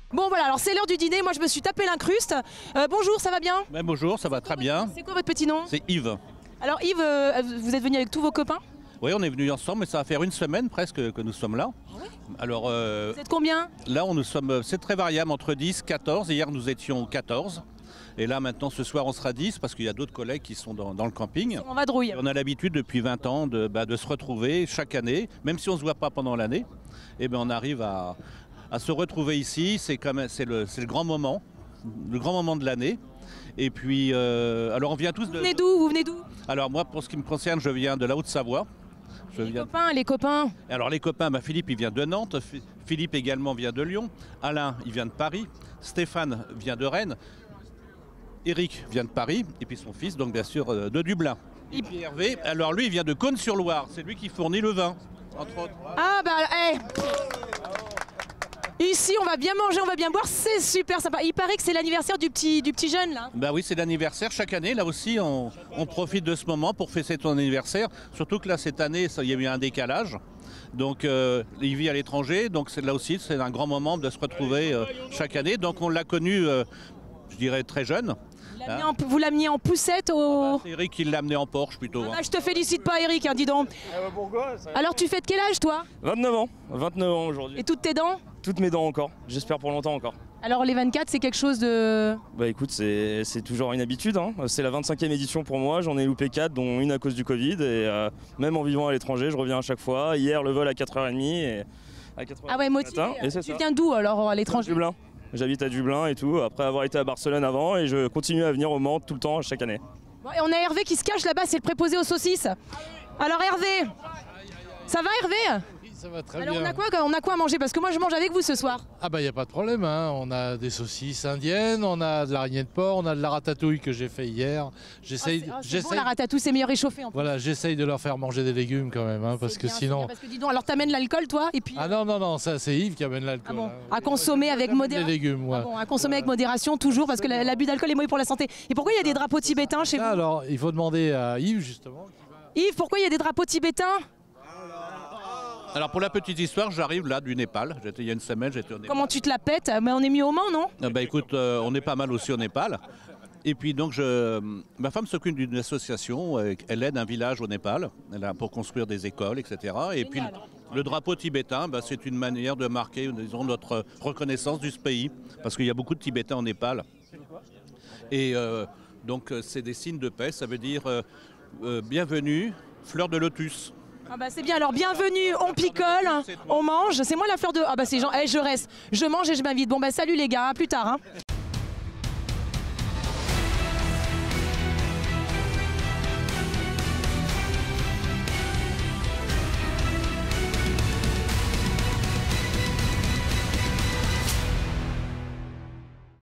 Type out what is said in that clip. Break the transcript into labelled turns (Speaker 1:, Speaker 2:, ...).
Speaker 1: Bon voilà, alors c'est l'heure du dîner, moi je me suis tapé l'incruste. Bonjour, ça va bien?
Speaker 2: Ben bonjour, ça va très bien.
Speaker 1: C'est quoi votre petit nom?
Speaker 2: C'est Yves.
Speaker 1: Alors Yves, vous êtes venu avec tous vos copains?
Speaker 2: Oui, on est venus ensemble, mais ça va faire une semaine presque que nous sommes là.
Speaker 1: Ah ouais?
Speaker 2: Alors
Speaker 1: Vous êtes combien?
Speaker 2: là, c'est très variable, entre 10, 14. Hier, nous étions 14. Et là, maintenant, ce soir, on sera 10 parce qu'il y a d'autres collègues qui sont dans le camping.
Speaker 1: On vadrouille.
Speaker 2: Et on a l'habitude depuis 20 ans de se retrouver chaque année, même si on ne se voit pas pendant l'année. Et ben, on arrive à se retrouver ici. C'est le grand moment de l'année. Et puis, alors on vient tous de...
Speaker 1: Vous venez d'où?
Speaker 2: Alors moi, pour ce qui me concerne, je viens de la Haute-Savoie.
Speaker 1: Les copains.
Speaker 2: Alors les copains, Philippe il vient de Nantes, Philippe également vient de Lyon, Alain il vient de Paris, Stéphane vient de Rennes, Eric vient de Paris, et puis son fils donc bien sûr de Dublin. Et puis Hervé, alors lui il vient de Cosne-sur-Loire, c'est lui qui fournit le vin, entre autres.
Speaker 1: Ah bah, ici on va bien manger, on va bien boire, c'est super sympa. Il paraît que c'est l'anniversaire du petit jeune là.
Speaker 2: Bah oui, c'est l'anniversaire chaque année. Là aussi, on profite de ce moment pour fêter ton anniversaire. Surtout que là, cette année, il y a eu un décalage. Donc, il vit à l'étranger. Donc, là aussi, c'est un grand moment de se retrouver chaque année. Donc, on l'a connu, je dirais, très jeune.
Speaker 1: Vous l'ameniez en poussette au...
Speaker 2: C'est Eric qui l'a amené en Porsche plutôt.
Speaker 1: Ah bah, je te félicite pas Eric, hein, dis donc. Alors, tu fais de quel âge toi?
Speaker 3: 29 ans, 29 ans aujourd'hui.
Speaker 1: Et toutes tes dents?
Speaker 3: Toutes mes dents encore, j'espère pour longtemps encore.
Speaker 1: Alors les 24 c'est quelque chose de...
Speaker 3: Bah écoute, c'est toujours une habitude, hein. C'est la 25e édition pour moi, j'en ai loupé 4 dont une à cause du Covid et même en vivant à l'étranger je reviens à chaque fois. Hier le vol à 4h30 et à 4h
Speaker 1: Ah ouais, motivé. Tu viens d'où alors à l'étranger?
Speaker 3: Dublin, j'habite à Dublin et tout, après avoir été à Barcelone avant et je continue à venir au Mans tout le temps chaque année.
Speaker 1: Bon, et on a Hervé qui se cache là-bas, c'est le préposé aux saucisses. Alors Hervé, ça va Hervé?
Speaker 4: Ça va très
Speaker 1: Alors
Speaker 4: bien.
Speaker 1: on a quoi à manger? Parce que moi je mange avec vous ce soir.
Speaker 4: Ah bah il n'y a pas de problème, hein. On a des saucisses indiennes, on a de l'araignée de porc, on a de la ratatouille que j'ai fait hier.
Speaker 1: C'est bon, la ratatouille c'est mieux réchauffé en plus.
Speaker 4: Voilà, j'essaye de leur faire manger des légumes quand même, hein, parce que
Speaker 1: bien,
Speaker 4: sinon...
Speaker 1: Parce que dis donc, alors t'amènes l'alcool toi et puis...
Speaker 4: Ah non, ça c'est Yves qui amène l'alcool.
Speaker 1: Ah bon,
Speaker 4: hein.
Speaker 1: à consommer avec
Speaker 4: Les
Speaker 1: modération.
Speaker 4: légumes, ouais.
Speaker 1: Ah bon, à consommer avec modération toujours parce que l'abus d'alcool est mauvais pour la santé. Et pourquoi il y a des drapeaux tibétains chez vous?
Speaker 4: Alors, il faut demander à Yves justement.
Speaker 1: Yves, pourquoi il y a des drapeaux tibétains?
Speaker 2: Alors pour la petite histoire, j'arrive là du Népal. Il y a une semaine, j'étais au Népal.
Speaker 1: Comment tu te la pètes? Mais on est mieux au Mans, non?
Speaker 2: Bah écoute, on est pas mal aussi au Népal. Et puis donc, ma femme s'occupe d'une association, elle aide un village au Népal pour construire des écoles, etc. Et puis le drapeau tibétain, bah, c'est une manière de marquer, disons, notre reconnaissance du pays, parce qu'il y a beaucoup de Tibétains au Népal. Et donc c'est des signes de paix, ça veut dire bienvenue, fleur de lotus.
Speaker 1: Ah bah c'est bien, alors bienvenue, on picole, on mange, c'est moi la fleur de... Ah bah c'est Jean, je reste, je mange et je m'invite. Bon bah salut les gars, à plus tard. Hein.